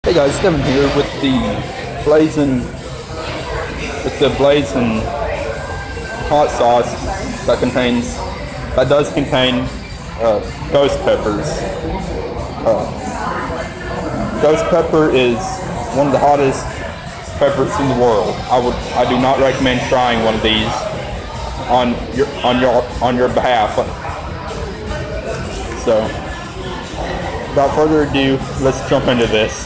Hey guys, Kevin here with the blazing hot sauce that does contain ghost peppers. Ghost pepper is one of the hottest peppers in the world. I do not recommend trying one of these on your behalf. So, without further ado, let's jump into this.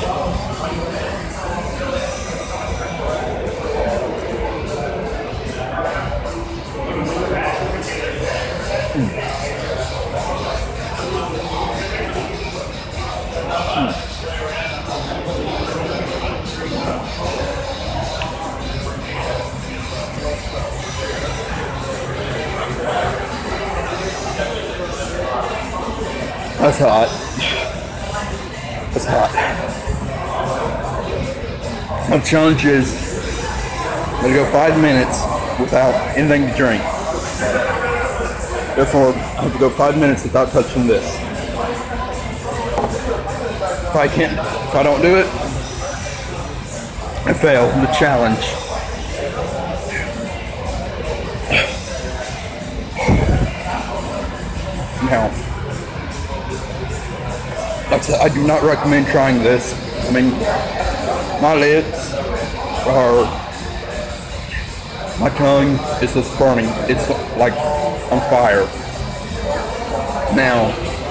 That's hot. That's hot. My challenge is I'm gonna go 5 minutes without anything to drink. Therefore, I have to go 5 minutes without touching this. If I don't do it, I fail the challenge. Now, like I said, I do not recommend trying this. I mean, my lips are, my tongue is just burning. It's like on fire. Now,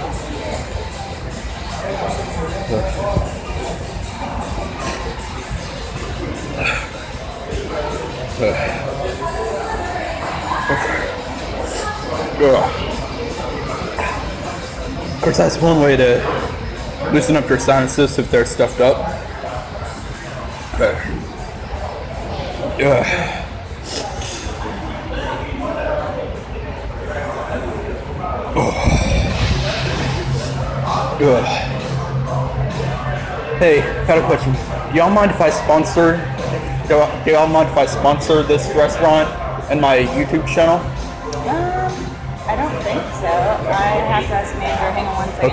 of course, that's one way to loosen up your sinuses if they're stuffed up. Hey, got a question. Do y'all mind if I sponsor? Do y'all mind if I sponsor this restaurant and my YouTube channel? I don't think so. I have to ask manager. Hang on one second.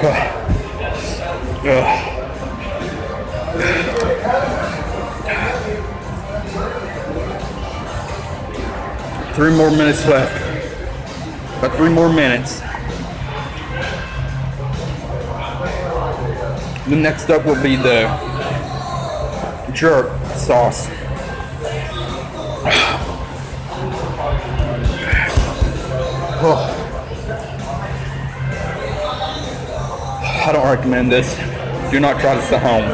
Okay. 3 more minutes left. About 3 more minutes. The next up will be the jerk sauce. Oh. I don't recommend this. Do not try this at home.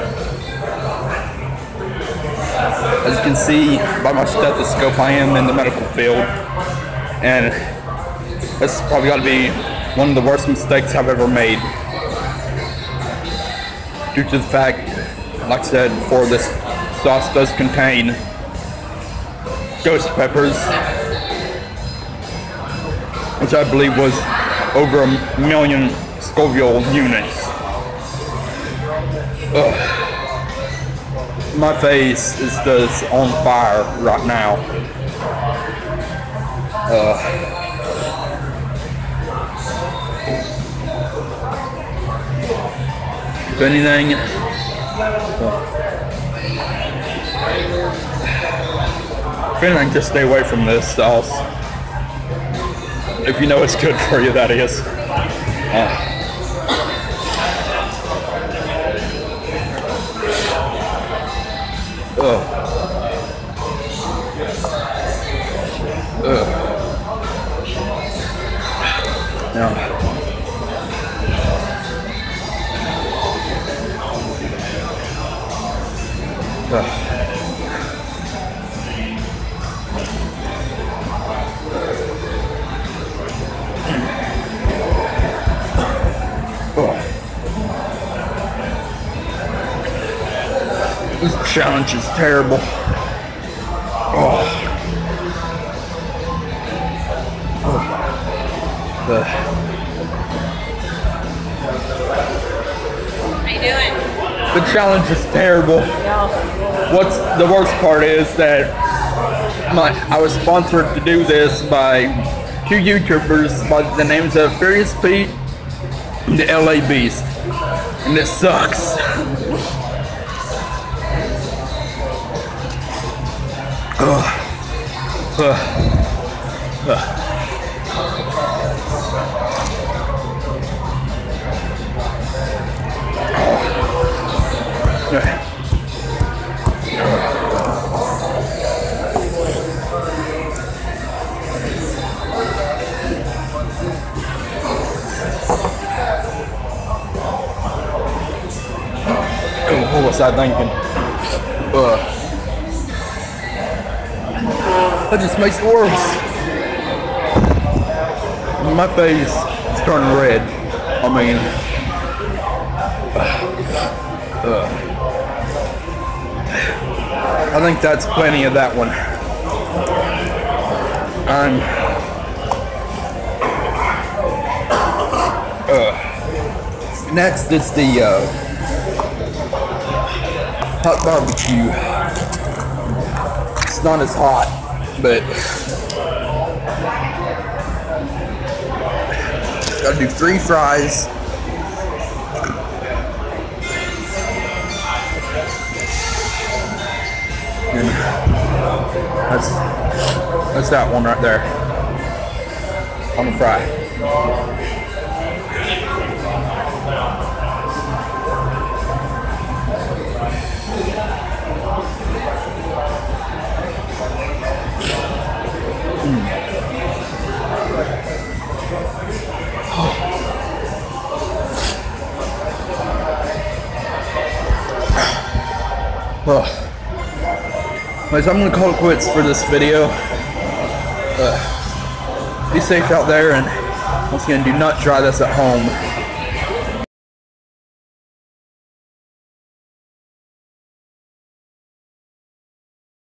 As you can see by my stethoscope, I am in the medical field, and this probably got to be one of the worst mistakes I've ever made. Due to the fact, like I said before, this sauce does contain ghost peppers, which I believe was over 1 million Scoville units. Ugh. My face is just on fire right now. If anything, just stay away from this sauce. If you know it's good for you, that is. Now, this challenge is terrible. How you doing? The challenge is terrible. Yeah. What's the worst part is that I was sponsored to do this by 2 YouTubers by the names of Furious Pete and the LA Beast, and it sucks. What was I thinking? That just makes it worse. My face is turning red. I mean, I think that's plenty of that one. Next is the hot barbecue. It's not as hot, but gotta do 3 fries. And that's that one right there on the fry. Anyways, I'm gonna call it quits for this video. Be safe out there, and once again, do not try this at home.